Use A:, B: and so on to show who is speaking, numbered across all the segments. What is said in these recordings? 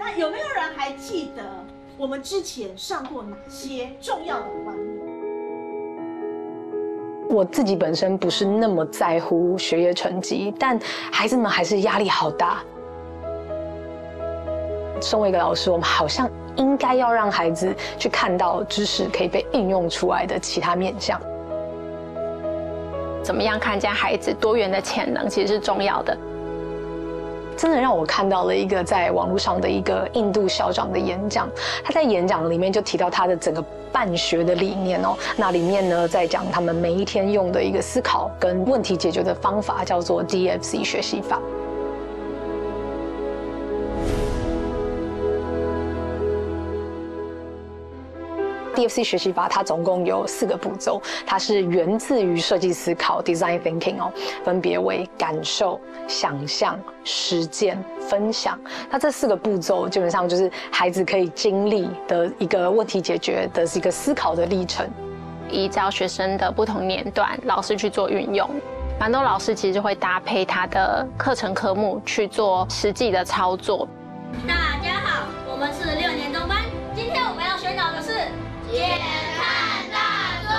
A: 那有没有人还记得我们之前上过哪些重要的观念？
B: 我自己本身不是那么在乎学业成绩，但孩子们还是压力好大。身为一个老师，我们好像应该要让孩子去看到知识可以被应用出来的其他面向。
C: 怎么样看见孩子多元的潜能，其实是重要的。
B: 真的让我看到了一个在网络上的一个印度校长的演讲，他在演讲里面就提到他的整个办学的理念哦。那里面呢，在讲他们每一天用的一个思考跟问题解决的方法，叫做 DFC 学习法。DFC 学习法它总共有4个步骤，它是源自于设计思考 （Design Thinking） 哦，分别为感受、想象、实践、分享。那这4个步骤基本上就是孩子可以经历的一个问题解决的一个思考的历程。
C: 依照学生的不同年段，老师去做运用。蛮多老师其实会搭配他的课程科目去做实际的操作。
D: 大家好，我们是6年中班，今天我们要宣导的是减碳大作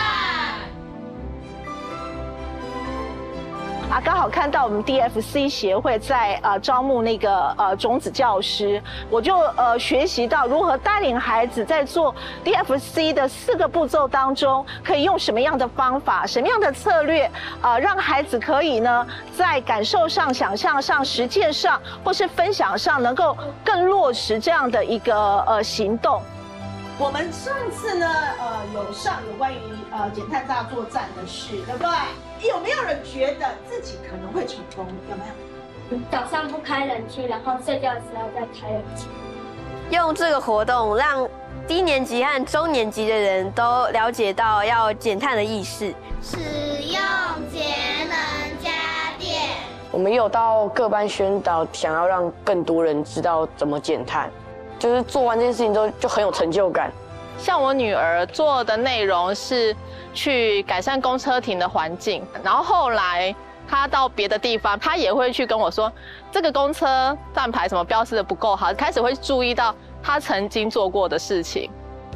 D: 战。
A: 刚好看到我们 DFC 协会在招募那个种子教师，我就学习到如何带领孩子在做 DFC 的4个步骤当中，可以用什么样的方法、什么样的策略，让孩子可以呢在感受上、想象上、实践上或是分享上，能够更落实这样的一个行动。我们上次呢，有关于减碳大作战的事，对不对？有没有人觉得自己可能会成功？有没有？
E: 早上不开冷气，然后睡觉的时候再开冷气。
F: 用这个活动让低年级和中年级的人都了解到要减碳的意识。
D: 使用节能家电。
G: 我们也有到各班宣导，想要让更多人知道怎么减碳。就是做完这件事情之后就很有成就感。
H: 像我女儿做的内容是去改善公车亭的环境，然后后来她到别的地方，她也会去跟我说，这个公车站牌什么标示的不够好，开始会注意到她曾经做过的事情。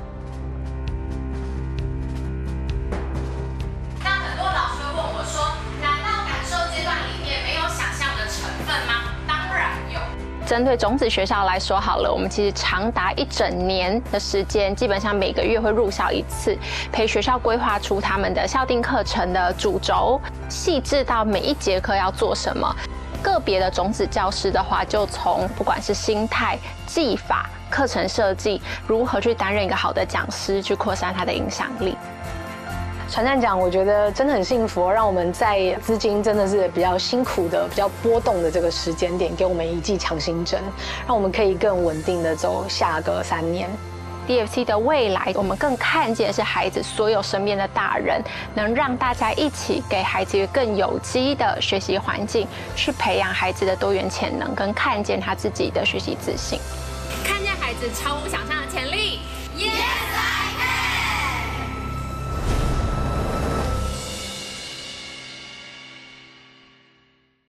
I: 那很多老师会问我说，难道感受阶段里面没有想象的成分吗？当然有。
C: 针对种子学校来说好了，我们其实长达1整年的时间，基本上每个月会入校1次，陪学校规划出他们的校定课程的主轴，细致到每一节课要做什么。个别的种子教师的话，就从不管是心态、技法、课程设计，如何去担任一个好的讲师，去扩散他的影响力。
B: 传赞奖我觉得真的很幸福，让我们在资金真的是比较辛苦的、比较波动的这个时间点，给我们一剂强心针，让我们可以更稳定的走下个3年。
C: DFC 的未来，我们更看见是孩子所有身边的大人，能让大家一起给孩子一个更有机的学习环境，去培养孩子的多元潜能，跟看见他自己的学习自信，
I: 看见孩子超乎想象的潜力。Yes,